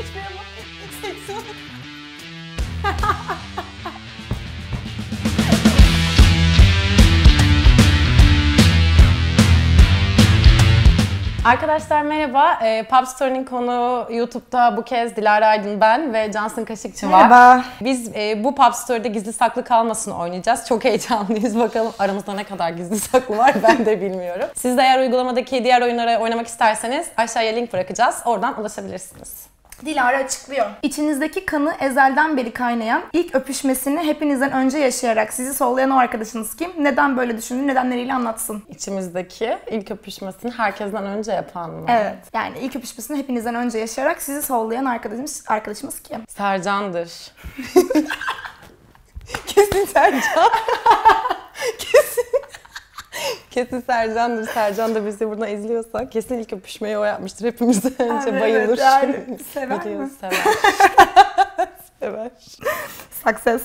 Arkadaşlar merhaba. Pub Story'nin konuğu YouTube'da bu kez Dilara Aydın, ben ve Cansın Kaşıkçı var. Merhaba. Biz bu Pub Story'de gizli saklı kalmasın oynayacağız. Çok heyecanlıyız. Bakalım aramızda ne kadar gizli saklı var ben de bilmiyorum. Siz de eğer uygulamadaki diğer oyunlara oynamak isterseniz aşağıya link bırakacağız. Oradan ulaşabilirsiniz. Dilara açıklıyor. İçinizdeki kanı ezelden beri kaynayan, ilk öpüşmesini hepinizden önce yaşayarak sizi sollayan o arkadaşınız kim? Neden böyle düşündü? Nedenleriyle anlatsın. İçimizdeki ilk öpüşmesini herkesten önce yapan mı? Evet. Yani ilk öpüşmesini hepinizden önce yaşayarak sizi sollayan arkadaşımız kim? Sercan'dır. Kesin Sercan. Kesin Sercan'dır. Sercan da bizi buradan izliyorsa kesin ilk öpüşmeyi o yapmıştır. Hepimizden önce bayılır. Evet, yani sever Biliyor, mi? sever. Sever. Success.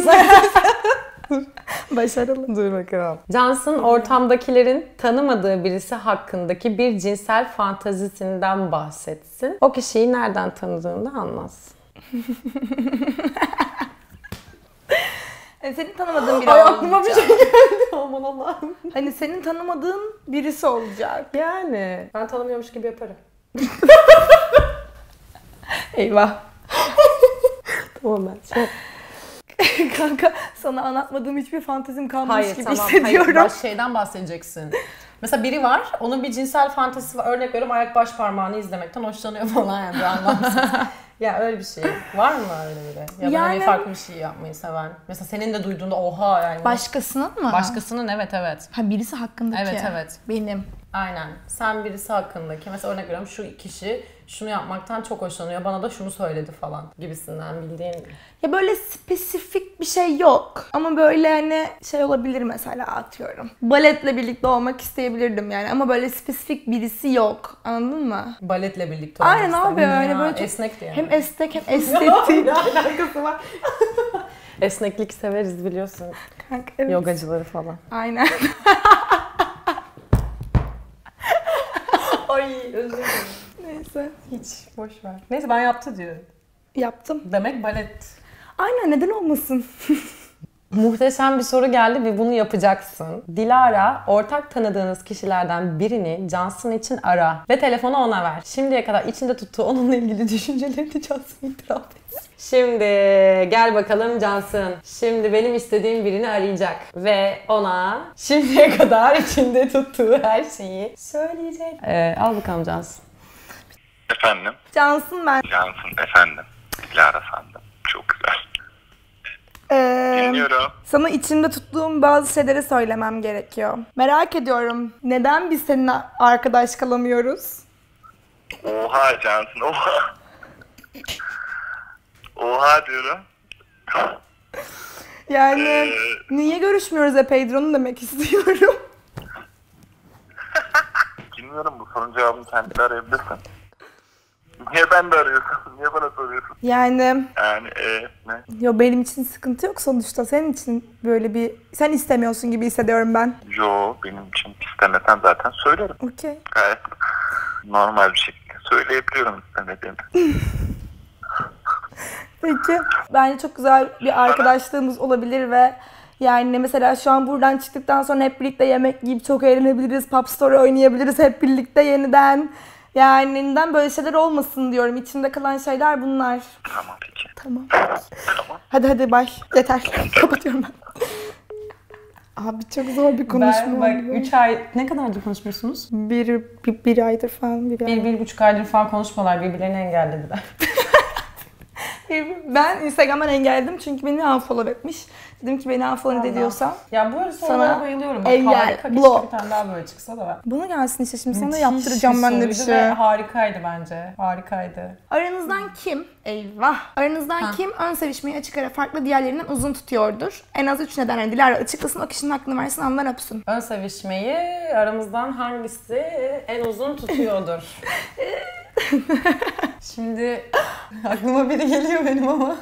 Başarılı. Dur bakalım. Cansın ortamdakilerin tanımadığı birisi hakkındaki bir cinsel fantazisinden bahsetsin. O kişiyi nereden tanıdığını anlatsın. Senin tanımadığın biri Ay olacak. aklıma bir şey geldi. Aman Allah'ım. Hani senin tanımadığın birisi olacak. Yani. Ben tanımıyormuş gibi yaparım. Eyvah. Tamam ben. Kanka sana anlatmadığım hiçbir fantezim kalmamış Hayır gibi tamam. hissediyorum. Hayır, şeyden bahsedeceksin. Mesela biri var, onun bir cinsel fantezisi var. Örnek veriyorum, ayak baş parmağını izlemekten hoşlanıyor falan yani bir anlamsız. Ya öyle bir şey. Var mı öyle biri? Ya da Yani- hani farklı bir şey yapmayı seven. Mesela senin de duyduğunda oha yani. Başkasının mı? Başkasının evet. Ha birisi hakkındaki. Evet. Benim. Aynen. Sen birisi hakkındaki. Mesela örnek veriyorum, şu kişi şunu yapmaktan çok hoşlanıyor. Bana da şunu söyledi falan gibisinden bildiğin. Ya böyle spesifik bir şey yok. Ama böyle hani şey olabilir mesela atıyorum. Baletle birlikte olmak isteyebilirdim yani. Ama böyle spesifik birisi yok. Anladın mı? Baletle birlikte olmak Aynen abi istedim. öyle Ya, böyle çok... esnekti yani. Hem esnek hem estetik. Ne alakası var? Esneklik severiz biliyorsun. Kanka, evet. Yogacıları falan. Aynen. Ay özür dilerim. Neyse. Hiç boş ver. Neyse ben yaptı diyorum. Yaptım. Demek balet. Aynen neden olmasın? Muhteşem bir soru geldi ve bunu yapacaksın. Dilara, ortak tanıdığınız kişilerden birini Cansın için ara ve telefonu ona ver. Şimdiye kadar içinde tuttuğu onunla ilgili düşüncelerini Cansın itiraf etsin. Şimdi gel bakalım Cansın. Şimdi benim istediğim birini arayacak ve ona şimdiye kadar içinde tuttuğu her şeyi söyleyecek. Al bakalım Cansın. Efendim? Cansın ben. Cansın efendim. Dilara sandım. Çok güzel. Dinliyorum. Sana içimde tuttuğum bazı şeyleri söylemem gerekiyor. Merak ediyorum. Neden biz seninle arkadaş kalamıyoruz? Oha Cansın oha. Oha diyorum. Yani niye görüşmüyoruz epeydir onu demek istiyorum. Bilmiyorum, bu sorunun cevabını kendine arayabilirsin. Niye ben de arıyorsun? Niye bana soruyorsun? Yani Yani ne? yo benim için sıkıntı yok sonuçta. Senin için böyle bir... Sen istemiyorsun gibi hissediyorum ben. Yo, benim için istemesen zaten söylerim. Okey. Gayet normal bir şekilde söyleyebiliyorum istemediğimi. Peki. Bence çok güzel bir arkadaşlığımız olabilir ve yani mesela şu an buradan çıktıktan sonra hep birlikte yemek yiyip çok eğlenebiliriz. Pub Story oynayabiliriz hep birlikte yeniden. Yani neden böyle şeyler olmasın diyorum. İçimde kalan şeyler bunlar. Tamam peki. Tamam. Tamam. Hadi bay. Yeter. Kapatıyorum ben. Abi çok zor bir konuşma Bak oldu. 3 ay... Ne kadardır konuşmuyorsunuz? Bir aydır falan. Bir buçuk aydır falan konuşmalar, birbirlerini engellediler. Ben Instagram'dan engelledim çünkü beni unfollow etmiş. Dedim ki beni unfollow ediyorsan Ya bu arada sana sorulara bayılıyorum. Bak, engel, harika, keşke block. bir tane daha böyle çıksa da. bana gelsin işte şimdi sana da Müthiş yaptıracağım ben de bir soruydu şey. ve harikaydı bence. Harikaydı. Aranızdan kim, eyvah, aranızdan kim ön sevişmeyi açık ara farklı diğerlerinden uzun tutuyordur? En az 3 nedenle Dilara açıklasın, o kişinin aklını versin, anlar öpsün. Ön sevişmeyi aramızdan hangisi en uzun tutuyordur? Şimdi aklıma biri geliyor benim ama.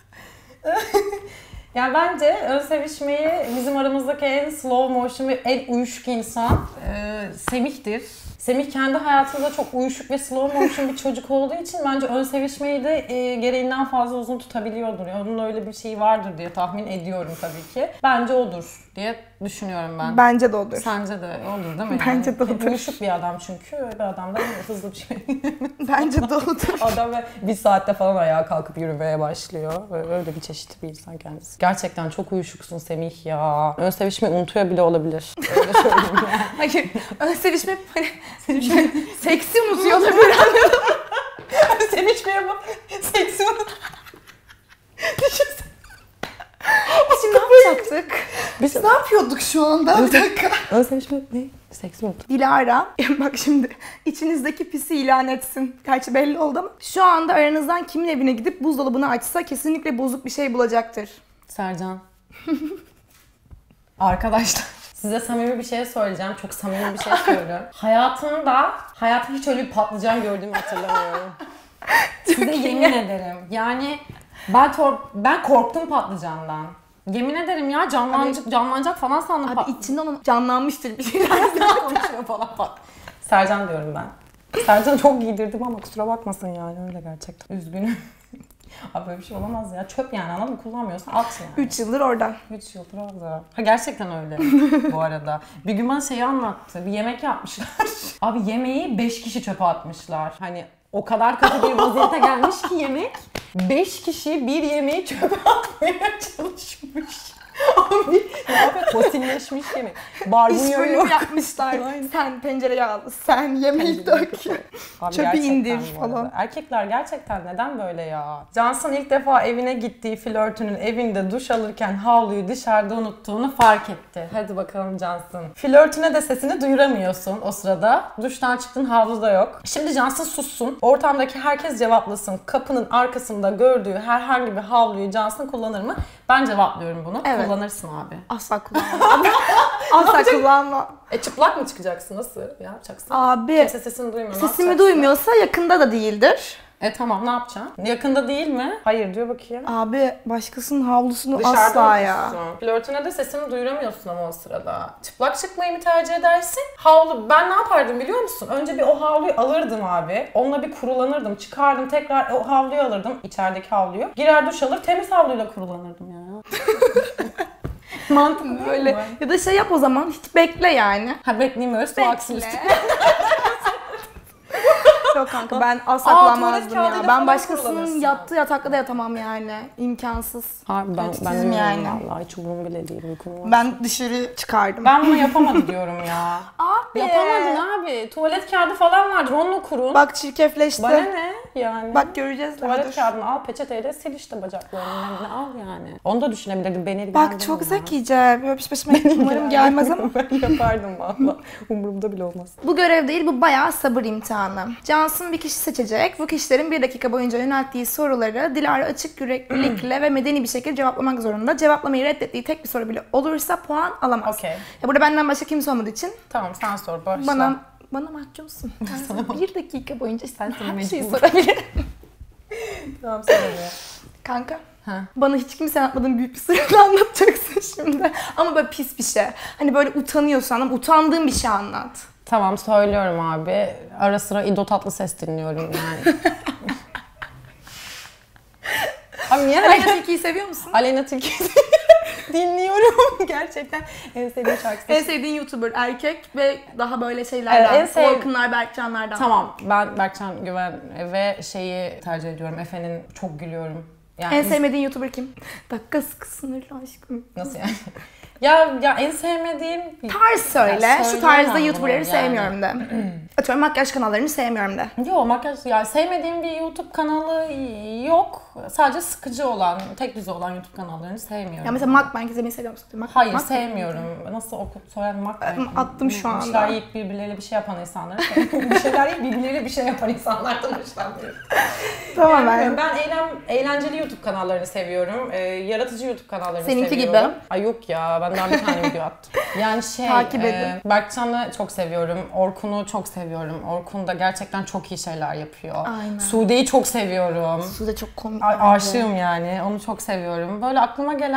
Yani bence ön sevişmeyi bizim aramızdaki en slow motion ve en uyuşuk insan Semih'tir. Semih kendi hayatında çok uyuşuk ve slow motion bir çocuk olduğu için bence ön sevişmeyi de gereğinden fazla uzun tutabiliyordur. Yani onun öyle bir şeyi vardır diye tahmin ediyorum tabii ki. Bence odur diye düşünüyorum ben. Bence de odur. Sence de olur değil mi? Bence de Yani? odur. Uyuşuk bir adam çünkü. Öyle bir adam da hızlı bir şey. Bence de odur. Adam ve bir saatte falan ayağa kalkıp yürümeye başlıyor. Öyle bir çeşit bir insan kendisi. Gerçekten çok uyuşuksun Semih ya. Ön sevişmeyi unutuyor bile olabilir. Öyle söyleyeyim yani. Hayır, ön sevişme seksi unutuyor olabilir. Ön sevişmeye bak. Seksi Şimdi ne yapacaktık? Biz Ne yapıyorduk şu anda? Bir dakika. ön sevişme ne? Seksi unut. Dilara, bak şimdi içinizdeki pisi ilan etsin. Gerçi belli oldu ama. Şu anda aranızdan kimin evine gidip buzdolabını açsa kesinlikle bozuk bir şey bulacaktır. Sercan. Arkadaşlar. Size samimi bir şey söyleyeceğim. Çok samimi bir şey söylüyorum. Hayatımda hiç öyle bir patlıcan gördüğümü hatırlamıyorum. Size yemin ederim. Yani ben korktum patlıcandan. Yemin ederim ya canlanacak falan sandım. Abi içinde onun canlanmıştır bir şeyler. Konuşuyor falan. Sercan diyorum ben. Sercan çok giydirdim ama kusura bakmasın yani öyle gerçekten. Üzgünüm. Abi böyle bir şey olamaz ya. Çöp yani anladın mı? Kullanmıyorsan at yani. 3 yıldır orada. 3 yıldır orada. Ha gerçekten öyle bu arada. Bir gün bana şeyi anlattı. Bir yemek yapmışlar. Abi yemeği 5 kişi çöpe atmışlar. Hani o kadar kötü bir vaziyete gelmiş ki yemek. 5 kişi bir yemeği çöpe atmaya çalışmış. Abi ne yapıyor? Fosilleşmiş yemek. Barbunya İş bölümü yok. yapmışlar. Aynen. Sen pencereyi al, sen yemeği dök. Abi Çöpü gerçekten indir bu arada. falan. Erkekler gerçekten neden böyle ya? Johnson ilk defa evine gittiği flörtünün evinde duş alırken havluyu dışarıda unuttuğunu fark etti. Hadi bakalım Johnson. Flörtüne de sesini duyuramıyorsun o sırada. Duştan çıktın, havluda yok. Şimdi Johnson sussun. Ortamdaki herkes cevaplasın. Kapının arkasında gördüğü herhangi bir havluyu Johnson kullanır mı? Ben cevaplıyorum bunu. Evet. Kullanırsın abi. Asla kullanmam. Asla kullanmam. Çıplak mı çıkacaksın? Nasıl yapacaksın? Abi Kimse sesini duymuyor. Ne sesimi yapacaksın? duymuyorsa yakında da değildir. Tamam ne yapacaksın? Yakında değil mi? Hayır diyor bakayım. Abi başkasının havlusunu Dışarıda asla ya. unutursun. Flörtüne de sesini duyuramıyorsun ama o sırada. Çıplak çıkmayı mı tercih edersin? Havlu. Ben ne yapardım biliyor musun? Önce bir o havluyu alırdım abi. Onunla bir kurulanırdım. Çıkardım tekrar o havluyu alırdım. İçerideki havluyu. Girer duş alır temiz havluyla kurulanırdım ya. Mantıklı Böyle böyle. ya da şey yap o zaman hiç bekle yani. Ha bekleyeyim öyle su aksın üstüne. Yok kanka ben asla tuvalet kullanmazdım kağıdıyla ya. falan Ben başkasının kullanırsın. yattığı yatakta da yatamam yani. İmkansız. Abi ben Kötüsün yani. Vallahi hiç umurum bile değil uykum var. Ben dışarı çıkardım. Ben bunu yapamadım diyorum ya. Abi. Yapamadın abi. Tuvalet kağıdı falan vardır onunla kurun. Bak çirkefleşti. Bana ne yani? Bak göreceğiz. Tuvalet dur. kağıdını al peçeteyle sil işte bacaklarının nemini al yani. Onu da düşünebilirdim. Beni Bak çok zekice. Böyle piş peşime umarım gelmez ama. Ben yapardım valla. Umurumda bile olmaz. Bu görev değil, bu bayağı sabır imtihanı. Johnson bir kişi seçecek. Bu kişilerin 1 dakika boyunca yönelttiği soruları Dilara açık yüreklilikle ve medeni bir şekilde cevaplamak zorunda. Cevaplamayı reddettiği tek bir soru bile olursa puan alamaz. Okey. Ya burada benden başka kimse olmadığı için Tamam sen sor başla. bana mahkumsun. Ben sana 1 dakika boyunca sana her şeyi mecbur. sorabilirim. Tamam sen de. Kanka. Ha. Bana hiç kimse anlatmadığın büyük bir sırrı anlatacaksın şimdi. Ama böyle pis bir şey. Hani böyle utanıyorsan ama utandığın bir şey anlat. Tamam söylüyorum abi. Ara sıra İdo Tatlıses dinliyorum yani. Abi niye Aleyna Tilki'yi seviyor musun? Aleyna Tilki dinliyorum gerçekten. En sevdiğim şarkısı. En sevdiğin YouTuber erkek ve daha böyle şeylerden. Orkunlar, Berkcanlardan. Tamam ben Berkcan Güven ve şeyi tercih ediyorum. Efe'nin çok gülüyorum. Yani En sevmediğin YouTuber kim? Dakika sınırlı aşkım. Nasıl yani? ya en sevmediğim Tarz söyle. Ya Şu tarzda söyleyemem YouTuber'ları bunu yani. sevmiyorum de. Atıyorum makyaj kanallarını sevmiyorum de. Yok makyaj ya sevmediğim bir YouTube kanalı yok. Sadece sıkıcı olan, tek düze olan YouTube kanallarını sevmiyorum. Ya mesela mukbang izlemeyi seviyor musun? Hayır sevmiyorum. Nasıl soyadı mukbang? Attım şu anda. Bir şeyler yiyip birbirleriyle bir şey yapan insanları bir şeyler yiyip birbirleriyle bir şey yapan insanlardan hoşlanmıyorum. Tamam Ben eğlenceli YouTube kanallarını seviyorum. Yaratıcı YouTube kanallarını Seninki seviyorum. gibi. Ay yok ya ben daha bir tane video attım. Yani Takip edin. Berkcan'ı çok seviyorum. Orkun'u çok seviyorum. Orkun da gerçekten çok iyi şeyler yapıyor. Aynen. Sude'yi çok seviyorum. Su da çok komik. Aşığım yani. Onu çok seviyorum. Böyle aklıma gelen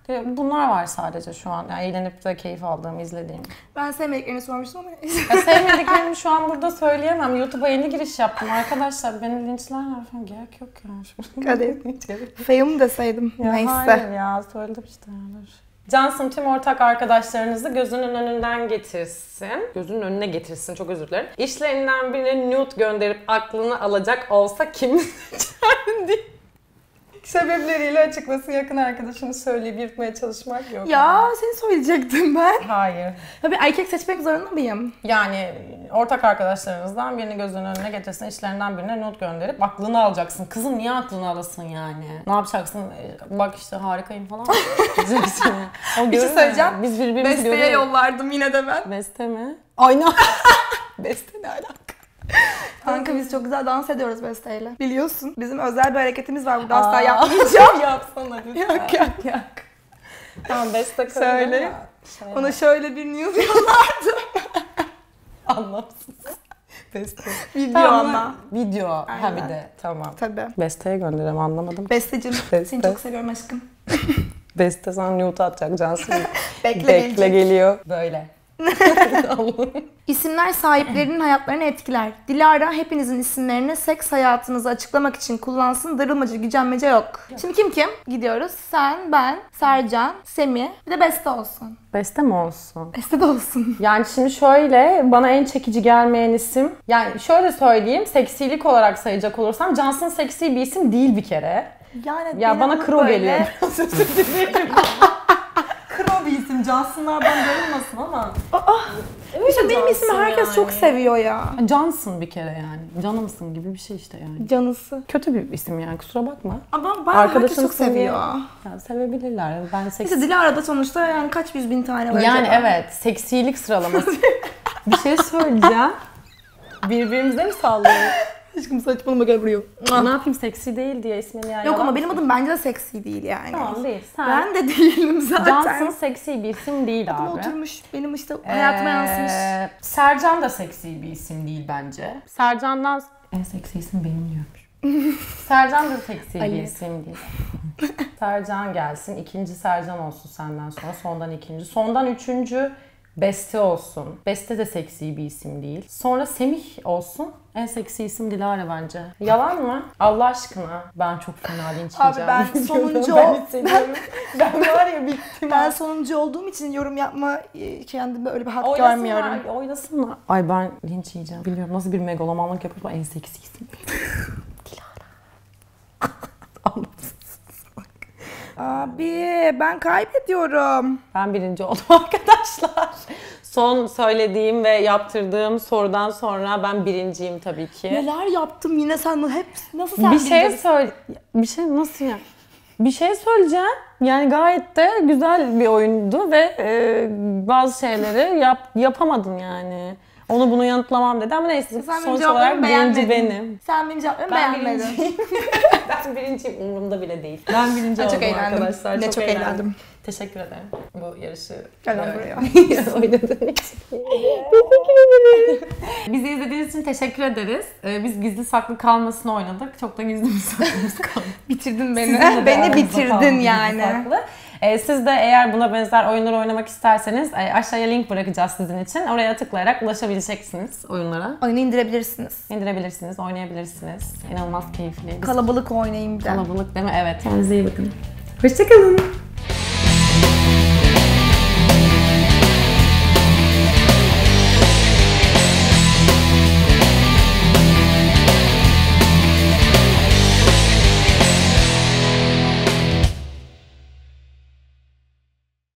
Bunlar var sadece şu an. Yani eğlenip de keyif aldığım, izlediğim. Ben sevmediklerini sormuştum ama Sevmediklerimi şu an burada söyleyemem. YouTube'a yeni giriş yaptım. Arkadaşlar beni linçlerler falan. Gerek yok ya. Hadi. Fail deseydim. Ya Neyse. hayır ya söyledim işte. Johnson tüm ortak arkadaşlarınızı gözünün önünden getirsin. Gözünün önüne getirsin, çok özür dilerim. İşlerinden birine nude gönderip aklını alacak olsa kim seçerdi? Sebepleriyle açıklasın, yakın arkadaşını söyleyip yırtmaya çalışmak yok. Ya seni söyleyecektim ben. Hayır. Tabii erkek seçmek zorunda mıyım? Yani ortak arkadaşlarınızdan birini gözünün önüne getirsin, işlerinden birine not gönderip aklını alacaksın. Kızım niye aklını alasın yani? Ne yapacaksın? Bak işte harikayım falan diyeceksin ya. O Bir şey söyleyeceğim. Biz birbirimizi Beste'ye görüyoruz. yollardım yine de ben. Beste mi? Aynen. Beste ne alaka? Kanka biz çok güzel dans ediyoruz Beste'yle. Biliyorsun. Bizim özel bir hareketimiz var burada, asla yapmayacağım. Yapsana lütfen. Yok. Tamam Beste kadın. Söyle. Şey Ona şöyle bir news yollardı. anlamsız. Beste. Video Tamam, ama. Video. Ha Aynen. bir de tamam. Tabii. Beste'ye gönderelim, anlamadım. Besteciğim. Beste. Seni çok seviyorum aşkım. Beste sana nude atacak Cansın. Bekle gelecek. geliyor. Böyle. İsimler sahiplerinin hayatlarını etkiler. Dilara hepinizin isimlerini seks hayatınızı açıklamak için kullansın. Darılmacı, gücenmece yok. Şimdi kim? Gidiyoruz. Sen, ben, Sercan, Semih. Bir de Beste olsun. Beste mi olsun? Beste de olsun. Yani şimdi şöyle, bana en çekici gelmeyen isim, yani şöyle söyleyeyim, seksilik olarak sayacak olursam Cansın seksi bir isim değil bir kere. Yani Ya bana benim kro böyle- geliyor. Kro bir isim, Cansınlardan görünmesin ama. İşte benim ismimi Cansın herkes yani. çok seviyor ya. Cansın bir kere yani. Canımsın gibi bir şey işte yani. Canısı. Kötü bir isim yani, kusura bakma. Ama bayağı herkes çok Arkadaşımsın diye- seviyor. Ya, sevebilirler. Ben seksi... İşte Dilara'da sonuçta yani kaç yüz bin tane var Yani acaba? evet, seksilik sıralaması. Bir şey söyleyeceğim. Birbirimize mi sallıyoruz? Aşkım saçmalama gel buraya. Ne yapayım, seksi değil diye ismini yani. Yok ama yalan- benim adım bence de seksi değil yani. Tamam değil. Sen Ben de değilim zaten. Cansın seksi bir isim değil Adım abi. oturmuş, benim işte hayatıma yansımış. Sercan da seksi bir isim değil bence. Sercan'dan en seksi isim benim diyormuş. Sercan da seksi bir Ali. isim değil. Sercan gelsin. İkinci Sercan olsun senden sonra. Sondan ikinci. Sondan üçüncü Beste olsun. Beste de seksi bir isim değil. Sonra Semih olsun. En seksi isim Dilara bence. Yalan mı? Allah aşkına. Ben çok fena linç Abi yiyeceğim. ben sonuncu Ben hissediyorum. Ben var ya bittim. Ben sonuncu olduğum için yorum yapma kendime öyle bir hak Oynasınlar, görmüyorum. oynasınlar. Ay ben linç yiyeceğim. Biliyorum nasıl bir megalomanlık yapıyorsun. En seksi isim. Dilara. Anlamsız. Abi ben kaybediyorum. Ben birinci oldum arkadaşlar. Son söylediğim ve yaptırdığım sorudan sonra ben birinciyim tabii ki. Neler yaptım yine sen hep nasıl sen Bir şey bileceksin? söyle. Bir şey nasıl ya? Bir şey söyleyeceğim. Yani gayet de güzel bir oyundu ve bazı şeyleri yapamadın yani. Onu bunu yanıtlamam dedi ama neyse Sen benim sonuç cevaplarımı olarak birinci beğenmedin. benim. Sen benim cevaplarımı Ben beğenmedin. birinciyim. Ben birinciyim, umurumda bile değil. Ben birinci Ben oldum çok eğlendim. arkadaşlar. Yine çok eğlendim. Teşekkür ederim bu yarışı. Gel lan buraya. Oynadığın için. Teşekkür ederim. Bizi izlediğiniz için teşekkür ederiz. Biz gizli saklı kalmasını oynadık. Çok da gizli saklımız kaldı. Bitirdin beni. Sizinle de Beni aramızda bitirdin kaldı gizli yani. saklı. Siz de eğer buna benzer oyunları oynamak isterseniz aşağıya link bırakacağız sizin için. Oraya tıklayarak ulaşabileceksiniz oyunlara. Oyunu indirebilirsiniz. İndirebilirsiniz, oynayabilirsiniz. İnanılmaz keyifli. Kalabalık oynayayım bir de. Kalabalık değil mi? Evet. Kendinize iyi bakın. Hoşçakalın.